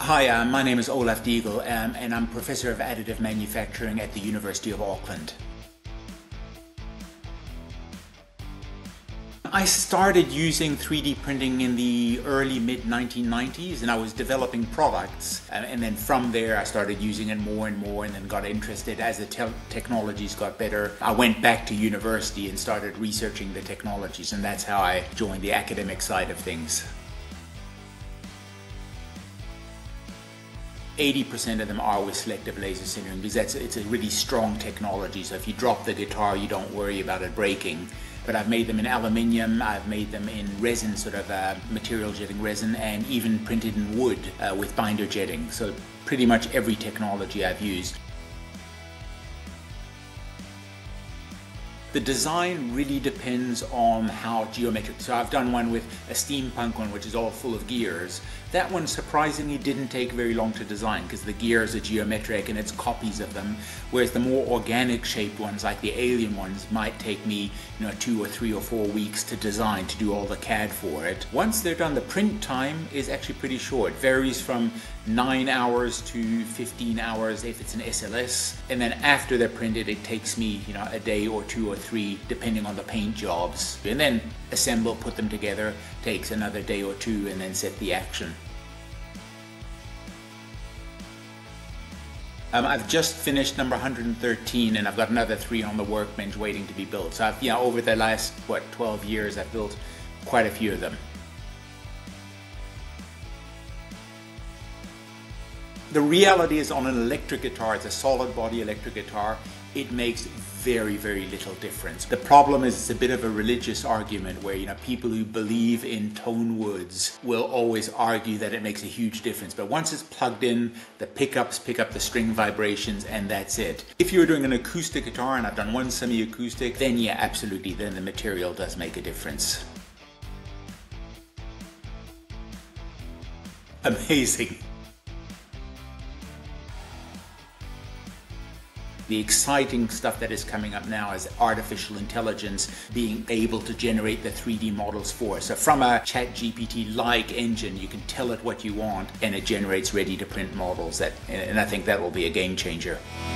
Hi, my name is Olaf Diegel, and I'm Professor of Additive Manufacturing at the University of Auckland. I started using 3D printing in the early mid-1990s, and I was developing products, and then from there I started using it more and more, and then got interested as the technologies got better. I went back to university and started researching the technologies, and that's how I joined the academic side of things. 80% of them are with selective laser sintering because it's a really strong technology. So if you drop the guitar, you don't worry about it breaking. But I've made them in aluminium, I've made them in resin, sort of material jetting resin, and even printed in wood with binder jetting. So pretty much every technology I've used. The design really depends on how geometric. So I've done one with a steampunk one, which is all full of gears. That one surprisingly didn't take very long to design because the gears are geometric and it's copies of them. Whereas the more organic shaped ones, like the alien ones, might take me 2 or 3 or 4 weeks to design, to do all the CAD for it. Once they're done, the print time is actually pretty short. It varies from 9 hours to 15 hours if it's an SLS. And then after they're printed, it takes me a day or 2 or 3 depending on the paint jobs. And then assemble, put them together, takes another day or 2, and then set the action. I've just finished number 113, and I've got another 3 on the workbench waiting to be built. So I've, over the last 12 years, I've built quite a few of them. The reality is, on an electric guitar, it's a solid body electric guitar, it makes very, very little difference. The problem is it's a bit of a religious argument where people who believe in tone woods will always argue that it makes a huge difference. But once it's plugged in, the pickups pick up the string vibrations, and that's it. If you're doing an acoustic guitar, and I've done one semi-acoustic, then yeah, absolutely, then the material does make a difference. Amazing. The exciting stuff that is coming up now is artificial intelligence being able to generate the 3D models for us. So from a ChatGPT-like engine, you can tell it what you want and it generates ready-to-print models. And I think that will be a game changer.